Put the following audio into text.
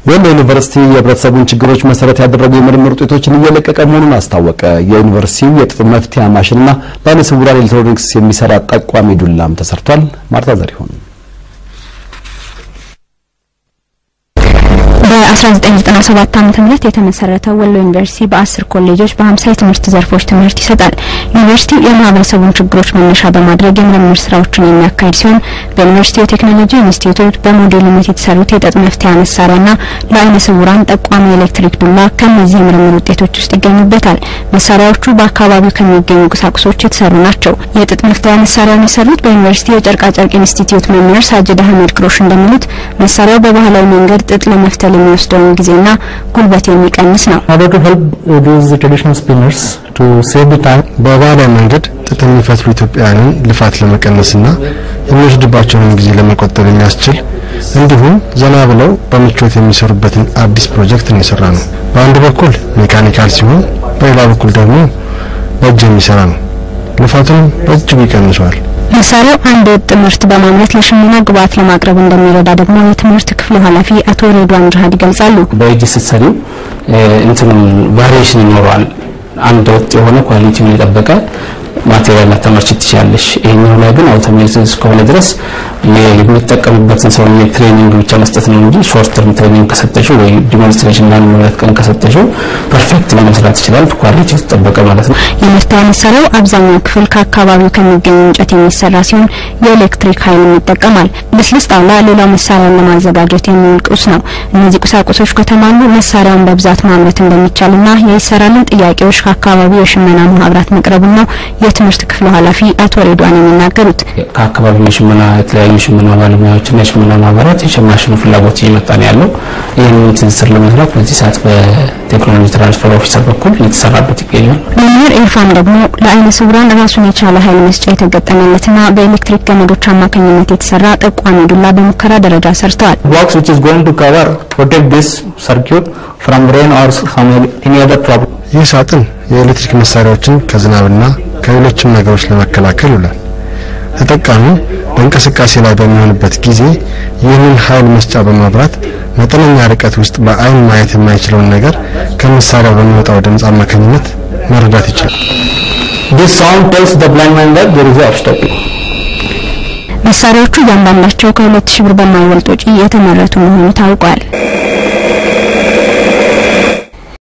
ወሎ ዩኒቨርሲቲ የህብረተሰቡን ችግሮች መሰረት ያደረጉ የምርምር ውጤቶችን እየለቀቀ መሆኑን አስታወቀ። የዩኒቨርሲቲው የጥጥ መፍትያ ማሽንና ለዓይነ ስውራን ኤሌክትሮኒክስ የሚሰራ ጠቋሚ ዱላም ተሰርቷል። ማርታ ዘሪሁን በ1997 ዓ.ም የተመሰረተው ወሎ ዩኒቨርሲቲ በ10 ኮሌጆች በ50 የትምህርት ዘርፎች ትምህርት ይሰጣል። ዩኒቨርሲቲው የማህበረሰቡን ችግሮች መነሻ በማድረግ የምርምር ስራዎችን የሚያካሂድ ሲሆን በዩኒቨርሲቲው የቴክኖሎጂ ኢንስቲትዩት በሞዴልነት የተሰሩት የጥጥ መፍትያ መሳሪያና ለዓይነ ስውራን ጠቋሚ ኤሌክትሪክ ዱላ ከነዚህ የምርምር ውጤቶች ውስጥ ይገኙበታል። መሳሪያዎቹ በአካባቢው ከሚገኙ ቁሳቁሶች የተሰሩ ናቸው። የጥጥ መፍትያ መሳሪያውን የሰሩት በዩኒቨርሲቲው የጨርቃጨርቅ ኢንስቲትዩት መምህር ሳጅድ አህመድ ክሮሽ እንደሚሉት መሳሪያው በባህላዊ መንገድ ጥጥ ለመፍተል የሚወስደውን ጊዜና ጉልበት የሚቀንስ ነው። How to help these traditional spinners to save the time? በባህላዊ መንገድ ጥጥ የሚፈትሉ ኢትዮጵያውያንን ልፋት ለመቀነስና የሚወስድባቸውን ጊዜ ለመቆጠብ የሚያስችል እንዲሁም ዘና ብለው በምቾት የሚሰሩበትን አዲስ ፕሮጀክት ነው የሰራነው። በአንድ በኩል ሜካኒካል ሲሆን በሌላ በኩል ደግሞ በእጅ የሚሰራ ነው። ልፋቱን በእጅጉ ይቀንሰዋል። መሳሪያው አንድ ወጥ ምርት በማምረት ለሽመና ግብአት ለማቅረብ እንደሚረዳ ደግሞ የትምህርት ክፍሉ ኃላፊ አቶ ሬድዋን ጅሃድ ይገልጻሉ። በእጅ ስትሰሪው ቫሪዬሽን ይኖራል። አንድ ወጥ የሆነ ኳሊቲውን የጠበቀ ማቴሪያል ተመርጭ ትችላለሽ። ይሄኛው ላይ ግን አውቶሜቲክ እስከሆነ ድረስ የሚጠቀምበትን ሰው ትሬኒንግ ብቻ መስጠት ነው እንጂ ሾርት ተርም ትሬኒንግ ከሰጠሽው ወይ ዲሞንስትሬሽን ላይ ማለት ቀን ከሰጠሽው ፐርፌክት ለመስራት ይችላል። ኳሊቲው ተጠበቀ ማለት ነው። የመፍትያ መሳሪያው አብዛኛው ክፍል ከአካባቢው ከሚገኝ እንጨት የሚሰራ ሲሆን የኤሌክትሪክ ኃይል ይጠቀማል። ለስልስ ጣውላ ሌላው መሳሪያውን ለማዘጋጀት የሚውል ቁስ ነው። እነዚህ ቁሳቁሶች ከተሟሉ መሳሪያውን በብዛት ማምረት እንደሚቻልና የይሰራልን ጥያቄዎች ከአካባቢው የሽመና ማህበራት መቅረቡ ነው የትምህርት ክፍሉ ኃላፊ አቶ ሬድዋን የሚናገሩት። ከአካባቢው የሽመና የተለያዩ ሽመና ባለሙያዎችና የሽመና ማህበራት የሸማሽኑ ፍላጎት እየመጣ ነው ያለው። ይህንን ትስስር ለመስራት በዚህ ሰዓት በቴክኖሎጂ ትራንስፈር ኦፊሰር በኩል እየተሰራበት ይገኛል። መምህር ኤርፋን ደግሞ ለዓይነ ስውራን ራሱን የቻለ ኃይል መስጫ የተገጠመለትና በኤሌክትሪክ ገመዶች አማካኝነት የተሰራ ጠቋሚ ዱላ በሙከራ ደረጃ ሰርተዋል። box which is going to cover protect this circuit from rain or any other problem. ይህ ሳጥን የኤሌክትሪክ መሳሪያዎችን ከዝናብና ከሌሎችም ነገሮች ለመከላከል ይውላል። ተጠቃሚው በእንቅስቃሴ ላይ በሚሆንበት ጊዜ ይህንን ኃይል መስጫ በማብራት መጠነኛ ርቀት ውስጥ በአይን ማየት የማይችለውን ነገር ከመሳሪያው በሚወጣው ድምጽ አማካኝነት መረዳት ይችላል። This sound tells the blind man that there is an obstacle. መሳሪያዎቹ እያንዳንዳቸው ከ2000 ብር በማይበልጥ ወጪ የተመረቱ መሆኑ ታውቋል።